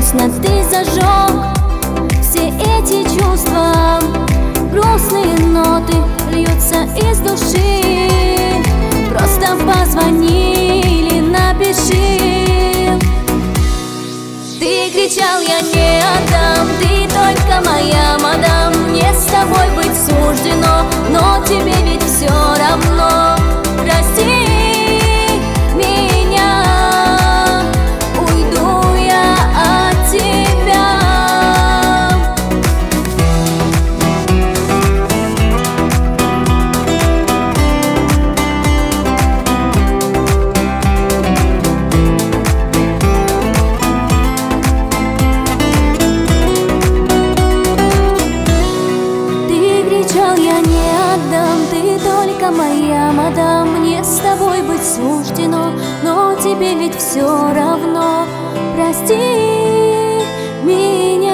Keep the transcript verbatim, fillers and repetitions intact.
грустно ты зажег все эти чувства. Грустные ноты льются из души. Просто позвони или напиши. Ты кричал, я не отдам, ты только моя мадам. Мне с тобой быть суждено, но тебе ведь все равно. Прости меня, уйду я от тебя. Ты кричал, я не отдам, ты только моя мадам. Мне с тобой быть суждено, но тебе ведь все равно. Прости меня.